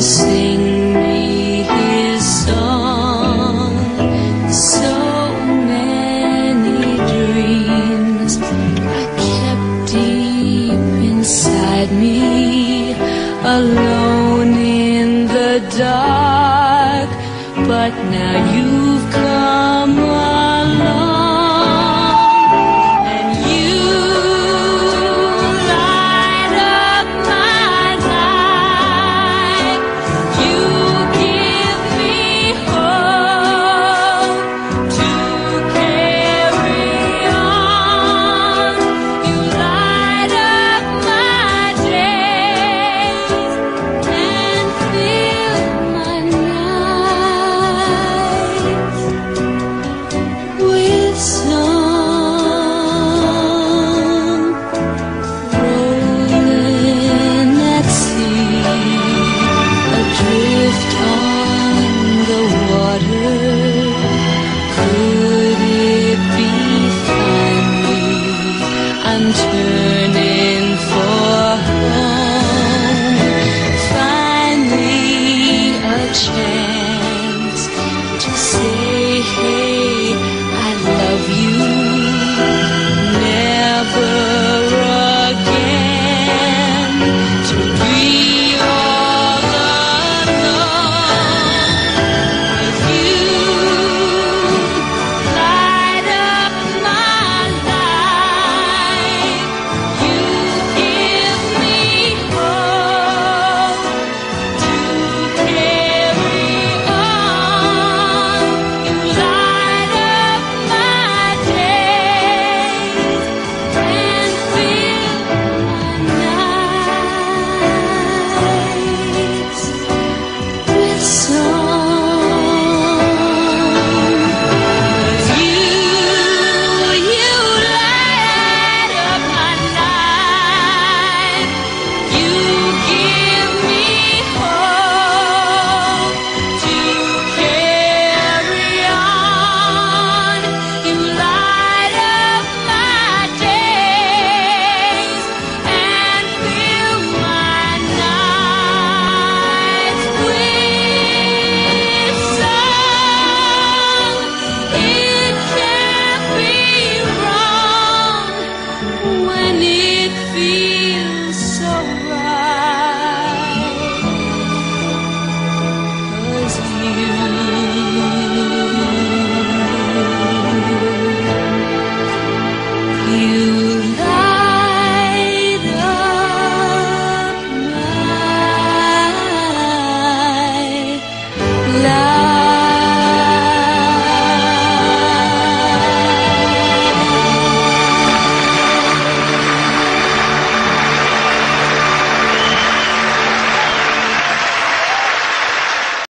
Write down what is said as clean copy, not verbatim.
sing me his song. So many dreams I kept deep inside me, alone in the dark. But now you've come along, and you light up my life. You give me hope to carry on. You light up my days and fill my nights with song. Rolling at sea, adrift on the water. Could it be finally I'm turning